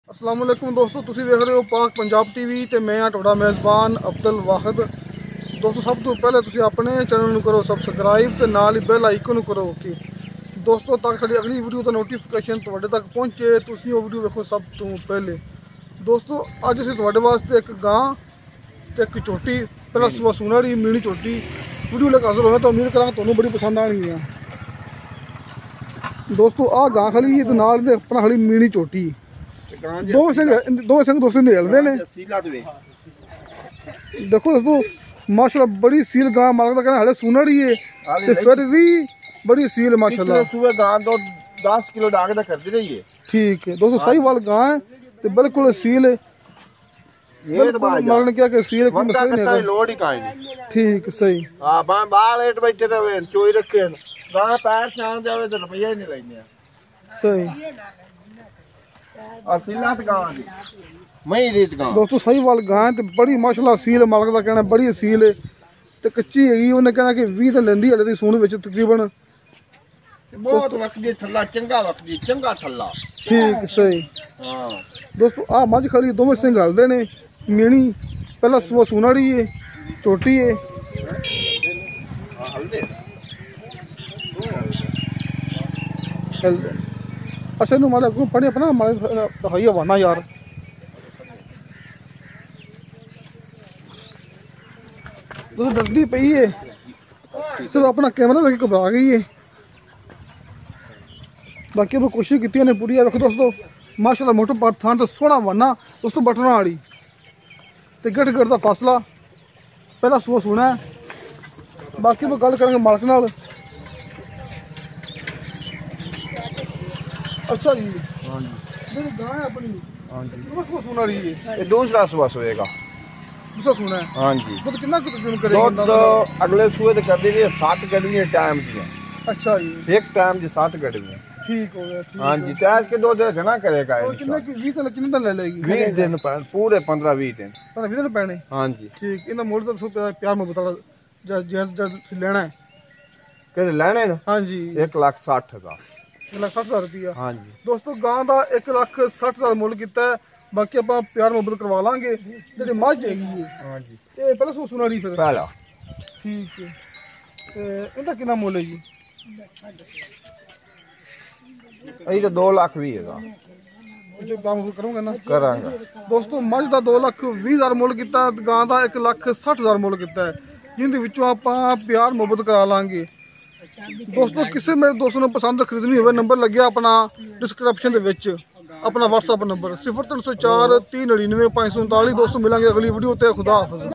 अस्सलाम वालेकुम दोस्तों, तुसी वेख रहे हो पाक पंजाब टीवी ते मैं हाँ तुहाडा मेज़बान अब्दुल वाहिद। दोस्तों सब तो पहले तुसी अपने चैनल नूं करो सबसक्राइब ते नाल ही बेल आइकन नूं करो ओके दोस्तों, ताकि साडी अगली वीडियो दा नोटिफिकेशन तुहाडे तक पहुंचे, तुसी वो वीडियो वेखो सब तो पहले। दोस्तों अज असीं तुहाडे वास्ते एक गां ते एक झोटी पहला सुबह सूना रही मीनी झोटी वीडियो लेकर हाजिर होया, तो उम्मीद करांगा तुहानूं बड़ी पसंद आनी है। दोस्तों आ गां खड़ी ते नाल दे अपना खड़ी मीनी झोटी दो संग दोस्तों निकलते ने। देखो दोस्तों माशाल्लाह बड़ी सील गां मालक का कहना हाले सूना रही है ते फिर भी बड़ी सील माशाल्लाह सुबह गां तो 10 किलो डाग दा करदी रही है। ठीक है दोस्तों सही वाल गां है ते बिल्कुल सील ये मालक ने क्या कि सील कोई मसला नहीं है, लोड ही काई नहीं। ठीक सही। हां बाल एट बैठे रहे चोई रखे गां पैर छान जावे तो रुपया ही नहीं लेने सही। असीलत गां दी मई रीत गां दोस्तों सही वाल गां है ते बड़ी माशाल्लाह सील मालक का कहना बड़ी सील है ते कच्ची है। उन्हें कहना कि 20 तो लेंदी हले दी सून विच तकरीबन बहुत वक्त दी थल्ला चंगा वक्त दी चंगा थल्ला। ठीक सही। हां दोस्तों आ मझ खड़ी दोवें सिंह हलदे ने मीणी पहला सुबह सूना रही है छोटी है हल्दे हलदे। अच्छा इनू माले को पढ़े अपना माले दिखाई हवाना यार। दोस्तों डरदी पई है सिर्फ अपना कैमरा देख के घबरा गई है, बाकी अब कोशिश की उन्हें पूरी। रखो दोस्तों माशाल्लाह मोटो पर थान तो सोहना वना दोस्तों बटना वाली ते गठ गठ का फासला पहला सुबह सुना है। बाकी वो गल करेंगे मालक नाल। अच्छा जी हां जी मेरी गां है अपनी। हां जी सुबह सुना रही है ये दूसरा सुबह सोएगा। दूसरा सुना है। हां जी तो कितना तकरीबन करेगा दूध अगले सुबह ते कर दी 7 गड्डियां टाइम दी। अच्छा जी एक टाइम जी 7 गड्डियां। ठीक हो गया। ठीक हाँ जी टैक्स के 2 दिन ना करेगा और कितने की 20 कितने दिन ले लेगी 20 दिन पूरे 15-20 दिन। 20 दिन पैने। हाँ जी ठीक इनका मोड़ तो प्यार में बता जब लेना है कितने लेने ना। हाँ जी 1,60,000 1,60,000 रुपया। हाँ जी दोस्तों गां का 1,60,000 मुल किया है, बाकी आप प्यार मुहब्बत करवा लांगे। जी मझ हैगी हाँ जी ये पहले सो सुना रही फिर पहला ठीक है। इनका कितना मुल है जी अभी तो 2,20,000 जो काम करूँगा ना करांगा। दोस्तों मझ का 2,20,000 मुल किया, गां का 1,60,000 मुल किया है, जिन्हें आप प्यार मुहब्बत करा लांगे। दोस्तों किसी मेरे दोस्तों ने पसंद खरीदनी हो नंबर लगे अपना डिस्क्रिप्शन के अपना व्हाट्सअप नंबर 0304 399 539। दोस्तों मिलेंगे अगली वीडियो ते। खुदा हाफिज़।